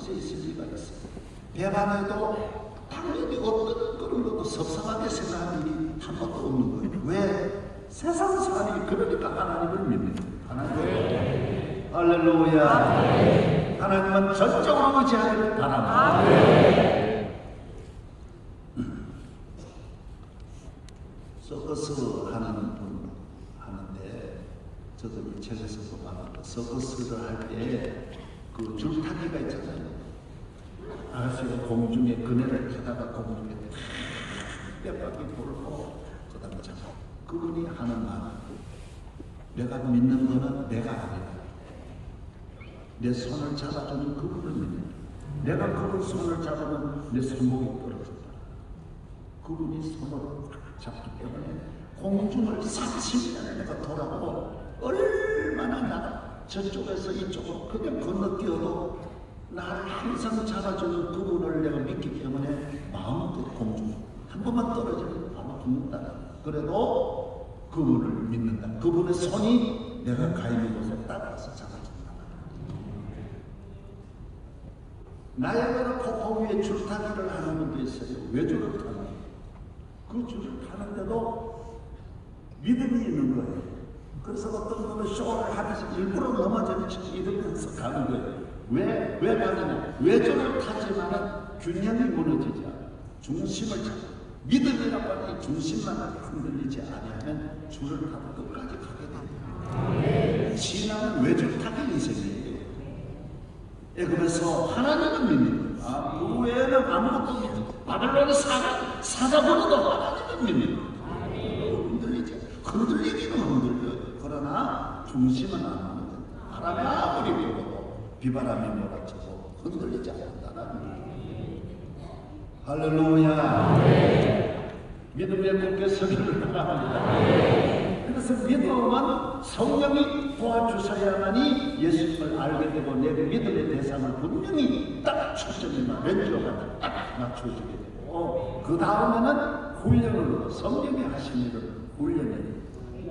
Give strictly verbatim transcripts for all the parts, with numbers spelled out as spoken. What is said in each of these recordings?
곳에 있을 리가 있어. 배반해도 당연히 어떤 그런 것도 섭섭하게 생각할 일이 한 번도 없는 거예요. 왜? 세상 사람이 그러니까 하나님을 믿는 거예요. 하나님. 네. 할렐루야. 네. 하나님은 전적으로 의지하기를 바랍니다. 네. 서커스 하는 분 하는데 저도 이 책에서도 봤는데 서커스를 할 때 그 줄타기가 있잖아요. 아저씨가 공중에 그네를 타다가 공중에 몇 바퀴 돌고 그다음에 잡아. 그분이 하는 말은 내가 믿는 거는 내가 아니다. 내 손을 잡아주는 그분을 믿는다. 내가 그분 손을 잡으면 내 손목이 떨어진다. 그분이 손을 잡기 때문에 공중을 삼십 년을 내가 돌아보고 얼마나 나 저쪽에서 이쪽으로 그냥 건너뛰어도 나를 항상 잡아주는 그분을 내가 믿기 때문에 마음껏 공중 한 번만 떨어지면 아마 죽는다. 그래도 그분을 믿는다. 그분의 손이 내가 가 있는 곳에 따라서 잡아준다. 나야가라 폭포 위에 줄타기를 하는 분도 있어요. 외줄을 타는 그 줄을 타는데도 믿음이 있는 거예요. 그래서 어떤 분은 쇼를 하면서 일부러 넘어지면서 이러면서 가는 거예요. 왜? 왜 가느냐? 외줄을 타지만은 균형이 무너지지 않아. 중심을 잡아. 믿음이라고 하는 중심만 흔들리지 않으면 줄을 타고 끝까지 가게 됩니다. 신앙은 외줄타기 인생이에요. 애굽에서 하나님은 믿는 거예요. 아, 그 외에는 아무것도 믿는 거예요. 바벨론의 사자, 사자보다도 하나님은 믿는 거예요. 흔들리지. 흔들리기는 흔들려요. 그러나 중심은 안 하는 바람에 아무리 불어도 비바람이 몰아치고 흔들리지 않는다는 거예요. 할렐루야. 네. 믿음에 굳게 서기를 바랍니다. 네. 그래서 믿음은 성령이 도와주셔야만이 예수님을 알게 되고 내 믿음의 대상을 분명히 딱 초점이나 왼쪽에 딱 맞춰주게 되고 그 다음에는 훈련으로 성령이 하신 일을 훈련해요.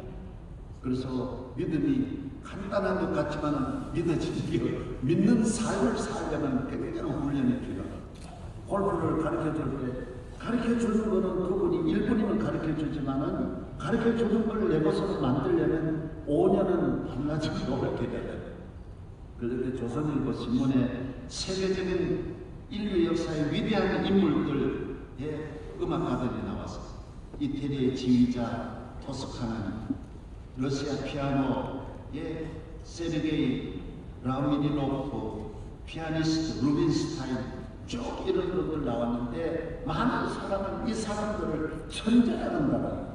그래서 믿음이 간단한 것 같지만 믿어지기 믿는 삶을 살려면 굉장히 훈련이 필요합니다. 골프를 가르쳐 줄 때 가르쳐 주는 거는 그분이 일 분이면 가르쳐 주지만은 가르쳐 주는 걸 내 것으로 만들려면 오 년은 한나절 노력해야 돼요. 그런데 조선일보 신문에 세계적인 인류 역사의 위대한 인물들의 음악가들이 나왔어요. 이태리의 지휘자 토스카는 러시아 피아노의 세르게이 라미니노프, 피아니스트 루빈스타인 쭉 이런 것들 나왔는데 많은 사람은 이 사람들을 천재라는 거예요.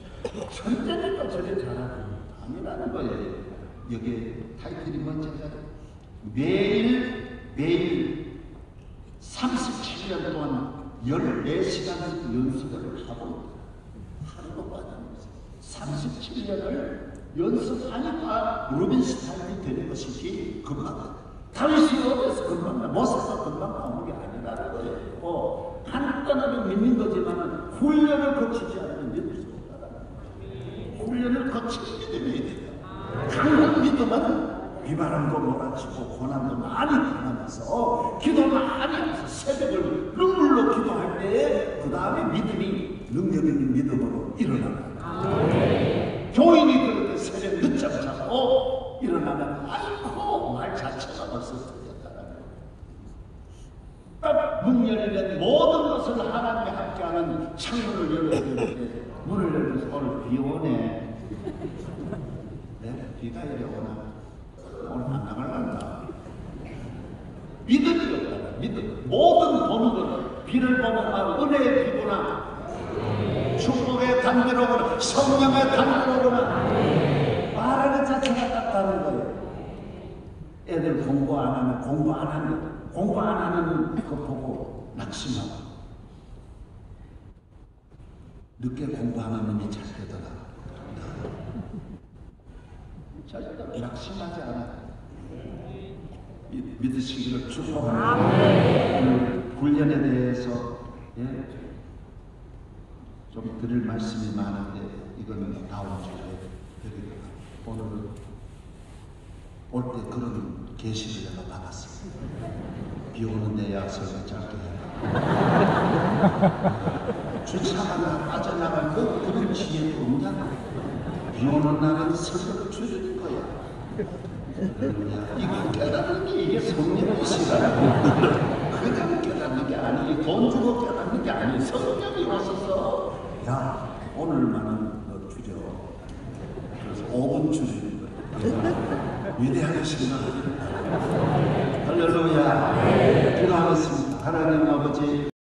천재니까 저래 잘하는 아니라는 거예요. 여기에 타이틀이 뭔지 알아요? 매일 매일 삼십칠 년 동안 열네 시간씩 연습을 하고 하루도 빠져나왔어요. 삼십칠 년을 연습하니까 루빈스타인이 되는 것이지 금방 다윗이 어려서 금방 나 모세가 금방 나오는 게 아니라는 거예요. 어, 간단하게 믿는 거지만 훈련을 거치지 않으면 믿을 수 없다는 거예요. 훈련을 거치는 믿음이 돼요. 강한 믿음은 비바람도 몰아치고 고난도 많이 당하면서 기도 많이 하면서 새벽을 눈물로 기도할 때 그 다음에 믿음이 능력 있는 믿음으로 일어나는 거예요. 교인이 그렇게 새벽 늦잠 자고 일어나면 아이고 말 자체가 벌써 틀렸다는 거예요. 딱 문 열리면 모든 것을 하나님이 함께하는 창문을 열어주는데 문을 열면서 오늘 비 오네. 네? 비가 이래 오나? 오늘 안 나갈란다. 믿음이 없다. 믿음. 모든 보는 것은 비를 보면 아, 은혜의 비구나. 축복의 단비로구나. 성령의 단비로구나. 말하는 자체가 딱 다른 거예요. 애들 공부 안 하면 공부 안 하는 공부 안 하는 거 보고 낙심하고 늦게 공부하는 놈이 잘 되더라. 절대로 낙심하지 않아요. 믿으시기를 축복합니다. 훈련에 대해서 예, 좀 드릴 말씀이 많은데 이거는 다음 주에 드리겠습니다. 오늘은 올 때 그런 계시를 내가 받았습니다. 비 오는데 약속을 짧게 해라. 주차가 빠져나갈 그 그런 지혜도 없냐? 비 오는 날은 서서히 줄이는 거야. 그러냐? 이거 깨닫는 게 이게 성령의 시간이야. 그냥 깨닫는 게 아니고 돈 주고 깨닫는 게 아니고 성령이 오셔서 야 오늘만은 너 줄여. 그래서 오 분 줄이는 거야. 위대하게 생각합니다. 할렐루야. 기도하겠습니다. 하나님 아버지.